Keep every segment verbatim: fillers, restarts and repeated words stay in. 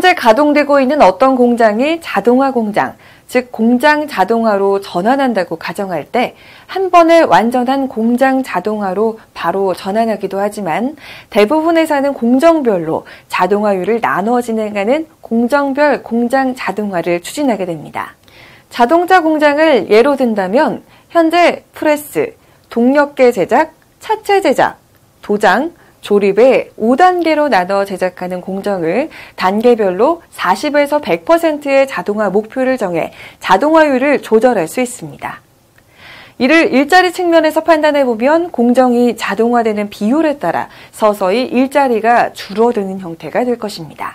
현재 가동되고 있는 어떤 공장이 자동화 공장, 즉 공장 자동화로 전환한다고 가정할 때 한 번에 완전한 공장 자동화로 바로 전환하기도 하지만 대부분 회사는 공정별로 자동화율을 나눠 진행하는 공정별 공장 자동화를 추진하게 됩니다. 자동차 공장을 예로 든다면 현재 프레스, 동력계 제작, 차체 제작, 도장, 조립의 오 단계로 나눠 제작하는 공정을 단계별로 사십에서 백 퍼센트의 자동화 목표를 정해 자동화율을 조절할 수 있습니다. 이를 일자리 측면에서 판단해보면 공정이 자동화되는 비율에 따라 서서히 일자리가 줄어드는 형태가 될 것입니다.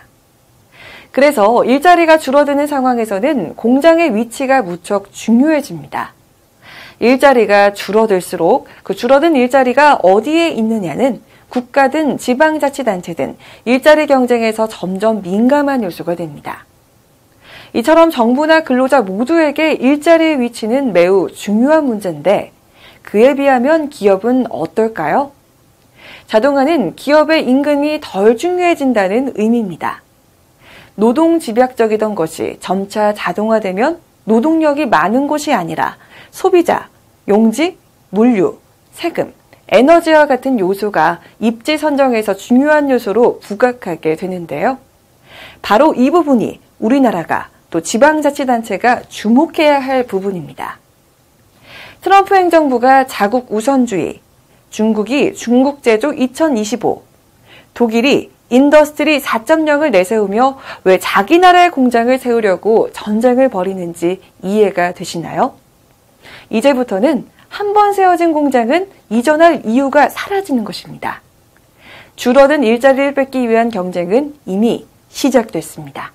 그래서 일자리가 줄어드는 상황에서는 공장의 위치가 무척 중요해집니다. 일자리가 줄어들수록 그 줄어든 일자리가 어디에 있느냐는 국가든 지방자치단체든 일자리 경쟁에서 점점 민감한 요소가 됩니다. 이처럼 정부나 근로자 모두에게 일자리의 위치는 매우 중요한 문제인데 그에 비하면 기업은 어떨까요? 자동화는 기업의 임금이 덜 중요해진다는 의미입니다. 노동 집약적이던 것이 점차 자동화되면 노동력이 많은 곳이 아니라 소비자, 용직, 물류, 세금, 에너지와 같은 요소가 입지 선정에서 중요한 요소로 부각하게 되는데요. 바로 이 부분이 우리나라가 또 지방자치단체가 주목해야 할 부분입니다. 트럼프 행정부가 자국 우선주의, 중국이 중국제조 이천이십오, 독일이 인더스트리 사 점 영을 내세우며 왜 자기 나라의 공장을 세우려고 전쟁을 벌이는지 이해가 되시나요? 이제부터는 한 번 세워진 공장은 이전할 이유가 사라지는 것입니다. 줄어든 일자리를 뺏기 위한 경쟁은 이미 시작됐습니다.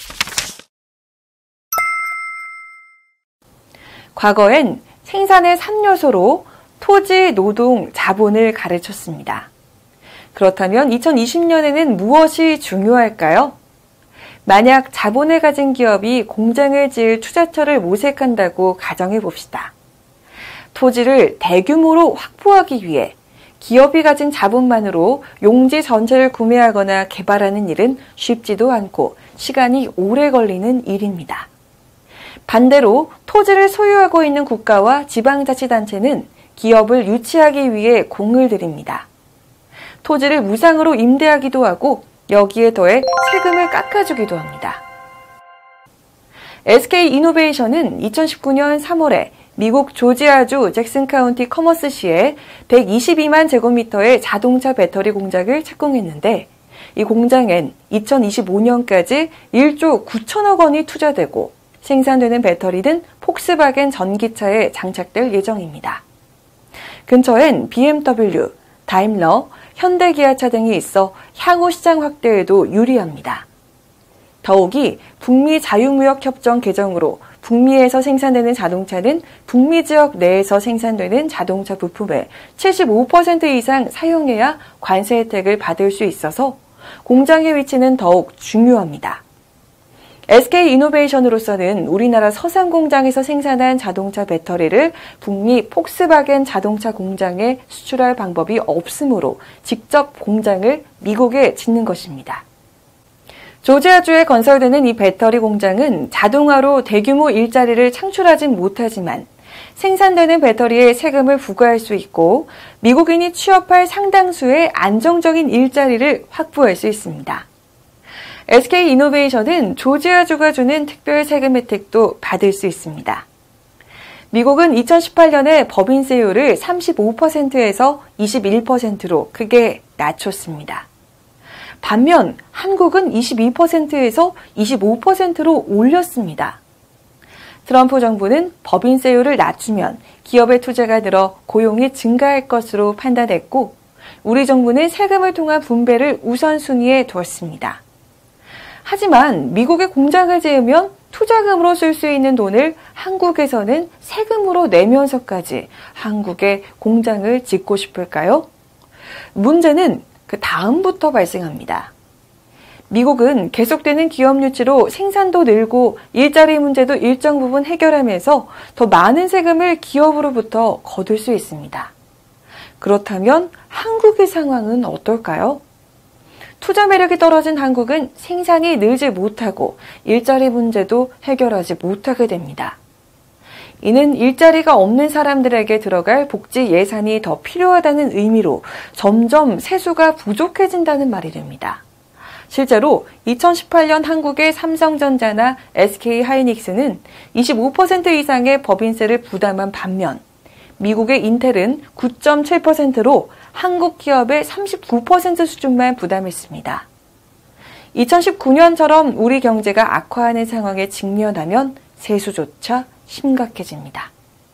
과거엔 생산의 삼 요소로 토지, 노동, 자본을 가르쳤습니다. 그렇다면 이천이십 년에는 무엇이 중요할까요? 만약 자본을 가진 기업이 공장을 지을 투자처를 모색한다고 가정해 봅시다. 토지를 대규모로 확보하기 위해 기업이 가진 자본만으로 용지 전체를 구매하거나 개발하는 일은 쉽지도 않고 시간이 오래 걸리는 일입니다. 반대로 토지를 소유하고 있는 국가와 지방자치단체는 기업을 유치하기 위해 공을 들입니다. 토지를 무상으로 임대하기도 하고 여기에 더해 세금을 깎아주기도 합니다. 에스케이이노베이션은 이천십구 년 삼월에 미국 조지아주 잭슨 카운티 커머스시에 백이십이만 제곱미터의 자동차 배터리 공장을 착공했는데 이 공장엔 이천이십오 년까지 일조 구천억 원이 투자되고 생산되는 배터리는 폭스바겐 전기차에 장착될 예정입니다. 근처엔 비엠더블유, 다임러, 현대기아차 등이 있어 향후 시장 확대에도 유리합니다. 더욱이 북미 자유무역협정 개정으로 북미에서 생산되는 자동차는 북미 지역 내에서 생산되는 자동차 부품의 칠십오 퍼센트 이상 사용해야 관세 혜택을 받을 수 있어서 공장의 위치는 더욱 중요합니다. 에스케이이노베이션으로서는 우리나라 서산 공장에서 생산한 자동차 배터리를 북미 폭스바겐 자동차 공장에 수출할 방법이 없으므로 직접 공장을 미국에 짓는 것입니다. 조지아주에 건설되는 이 배터리 공장은 자동화로 대규모 일자리를 창출하진 못하지만 생산되는 배터리에 세금을 부과할 수 있고 미국인이 취업할 상당수의 안정적인 일자리를 확보할 수 있습니다. 에스케이이노베이션은 조지아주가 주는 특별 세금 혜택도 받을 수 있습니다. 미국은 이천십팔 년에 법인세율을 삼십오 퍼센트에서 이십일 퍼센트로 크게 낮췄습니다. 반면 한국은 이십이 퍼센트에서 이십오 퍼센트로 올렸습니다. 트럼프 정부는 법인세율을 낮추면 기업의 투자가 늘어 고용이 증가할 것으로 판단했고 우리 정부는 세금을 통한 분배를 우선순위에 두었습니다. 하지만 미국에 공장을 지으면 투자금으로 쓸 수 있는 돈을 한국에서는 세금으로 내면서까지 한국에 공장을 짓고 싶을까요? 문제는 그 다음부터 발생합니다. 미국은 계속되는 기업 유치로 생산도 늘고 일자리 문제도 일정 부분 해결하면서 더 많은 세금을 기업으로부터 거둘 수 있습니다. 그렇다면 한국의 상황은 어떨까요? 투자 매력이 떨어진 한국은 생산이 늘지 못하고 일자리 문제도 해결하지 못하게 됩니다. 이는 일자리가 없는 사람들에게 들어갈 복지 예산이 더 필요하다는 의미로 점점 세수가 부족해진다는 말이 됩니다. 실제로 이천십팔 년 한국의 삼성전자나 에스케이하이닉스는 이십오 퍼센트 이상의 법인세를 부담한 반면 미국의 인텔은 구 점 칠 퍼센트로 한국 기업의 삼십구 퍼센트 수준만 부담했습니다. 이천십구 년처럼 우리 경제가 악화하는 상황에 직면하면 세수조차 심각해집니다.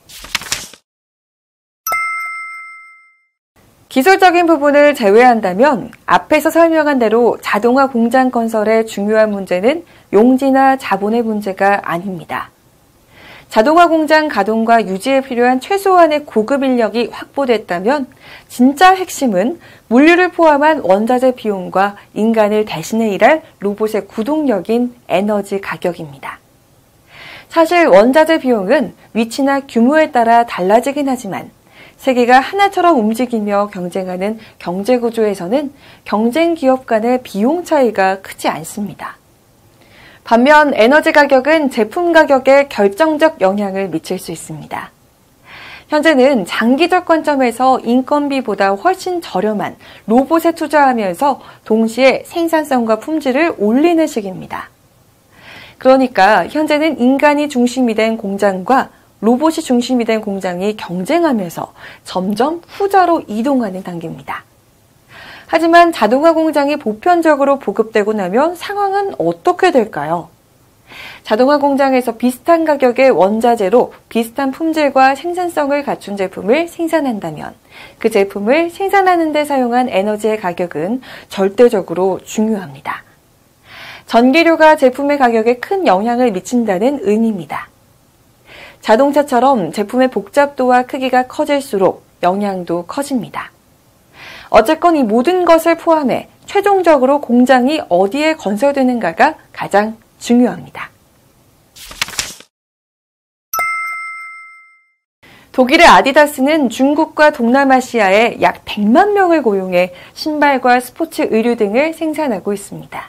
기술적인 부분을 제외한다면 앞에서 설명한 대로 자동화 공장 건설의 중요한 문제는 용지나 자본의 문제가 아닙니다. 자동화 공장 가동과 유지에 필요한 최소한의 고급 인력이 확보됐다면 진짜 핵심은 물류를 포함한 원자재 비용과 인간을 대신해 일할 로봇의 구동력인 에너지 가격입니다. 사실 원자재 비용은 위치나 규모에 따라 달라지긴 하지만 세계가 하나처럼 움직이며 경쟁하는 경제구조에서는 경쟁 기업 간의 비용 차이가 크지 않습니다. 반면 에너지 가격은 제품 가격에 결정적 영향을 미칠 수 있습니다. 현재는 장기적 관점에서 인건비보다 훨씬 저렴한 로봇에 투자하면서 동시에 생산성과 품질을 올리는 시기입니다. 그러니까 현재는 인간이 중심이 된 공장과 로봇이 중심이 된 공장이 경쟁하면서 점점 후자로 이동하는 단계입니다. 하지만 자동화 공장이 보편적으로 보급되고 나면 상황은 어떻게 될까요? 자동화 공장에서 비슷한 가격의 원자재로 비슷한 품질과 생산성을 갖춘 제품을 생산한다면 그 제품을 생산하는 데 사용한 에너지의 가격은 절대적으로 중요합니다. 전기료가 제품의 가격에 큰 영향을 미친다는 의미입니다. 자동차처럼 제품의 복잡도와 크기가 커질수록 영향도 커집니다. 어쨌건 이 모든 것을 포함해 최종적으로 공장이 어디에 건설되는가가 가장 중요합니다. 독일의 아디다스는 중국과 동남아시아에 약 백만 명을 고용해 신발과 스포츠 의류 등을 생산하고 있습니다.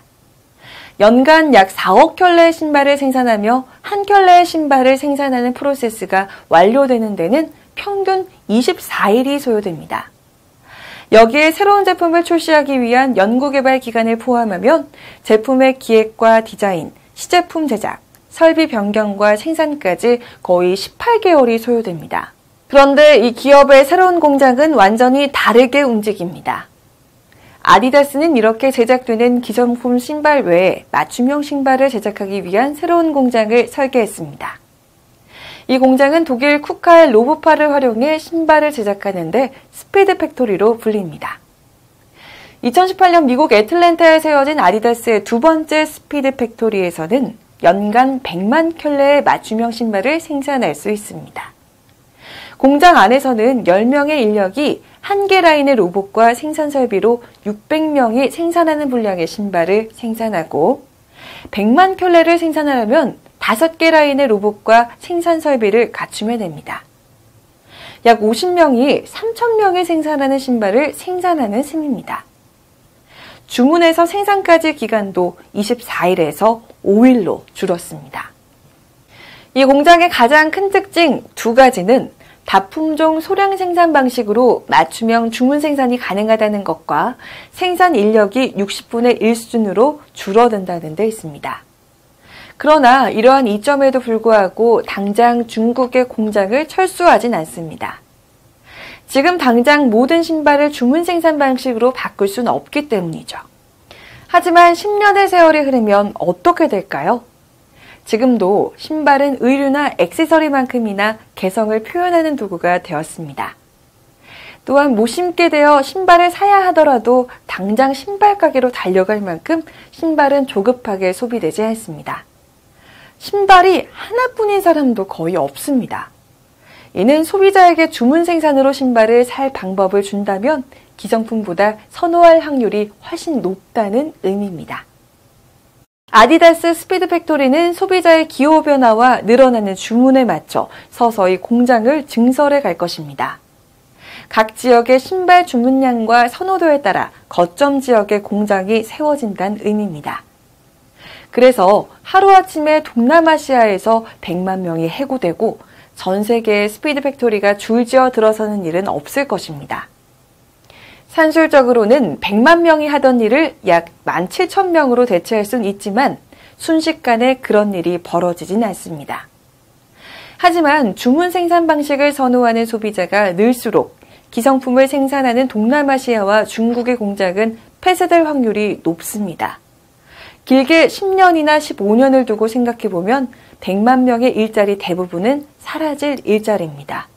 연간 약 사억 켤레의 신발을 생산하며 한 켤레의 신발을 생산하는 프로세스가 완료되는 데는 평균 이십사 일이 소요됩니다. 여기에 새로운 제품을 출시하기 위한 연구개발 기간을 포함하면 제품의 기획과 디자인, 시제품 제작, 설비 변경과 생산까지 거의 십팔 개월이 소요됩니다. 그런데 이 기업의 새로운 공장은 완전히 다르게 움직입니다. 아디다스는 이렇게 제작되는 기성품 신발 외에 맞춤형 신발을 제작하기 위한 새로운 공장을 설계했습니다. 이 공장은 독일 쿠카의 로보파를 활용해 신발을 제작하는데 스피드 팩토리로 불립니다. 이천십팔 년 미국 애틀랜타에 세워진 아디다스의 두 번째 스피드 팩토리에서는 연간 백만 켤레의 맞춤형 신발을 생산할 수 있습니다. 공장 안에서는 열 명의 인력이 한 개 라인의 로봇과 생산 설비로 육백 명이 생산하는 분량의 신발을 생산하고 백만 켤레를 생산하려면 다섯 개 라인의 로봇과 생산 설비를 갖추면 됩니다. 약 오십 명이 삼천 명이 생산하는 신발을 생산하는 셈입니다. 주문에서 생산까지 기간도 이십사 일에서 오 일로 줄었습니다. 이 공장의 가장 큰 특징 두 가지는 다품종 소량 생산 방식으로 맞춤형 주문 생산이 가능하다는 것과 생산 인력이 육십 분의 일 수준으로 줄어든다는 데 있습니다. 그러나 이러한 이점에도 불구하고 당장 중국의 공장을 철수하진 않습니다. 지금 당장 모든 신발을 주문 생산 방식으로 바꿀 수는 없기 때문이죠. 하지만 십 년의 세월이 흐르면 어떻게 될까요? 지금도 신발은 의류나 액세서리만큼이나 개성을 표현하는 도구가 되었습니다. 또한 못 신게 되어 신발을 사야 하더라도 당장 신발 가게로 달려갈 만큼 신발은 조급하게 소비되지 않습니다. 신발이 하나뿐인 사람도 거의 없습니다. 이는 소비자에게 주문 생산으로 신발을 살 방법을 준다면 기성품보다 선호할 확률이 훨씬 높다는 의미입니다. 아디다스 스피드 팩토리는 소비자의 기호 변화와 늘어나는 주문에 맞춰 서서히 공장을 증설해 갈 것입니다. 각 지역의 신발 주문량과 선호도에 따라 거점 지역의 공장이 세워진다는 의미입니다. 그래서 하루아침에 동남아시아에서 백만 명이 해고되고 전 세계의 스피드 팩토리가 줄지어 들어서는 일은 없을 것입니다. 산술적으로는 백만 명이 하던 일을 약 만 칠천 명으로 대체할 수는 있지만 순식간에 그런 일이 벌어지진 않습니다. 하지만 주문 생산 방식을 선호하는 소비자가 늘수록 기성품을 생산하는 동남아시아와 중국의 공장은 폐쇄될 확률이 높습니다. 길게 십 년이나 십오 년을 두고 생각해보면 백만 명의 일자리 대부분은 사라질 일자리입니다.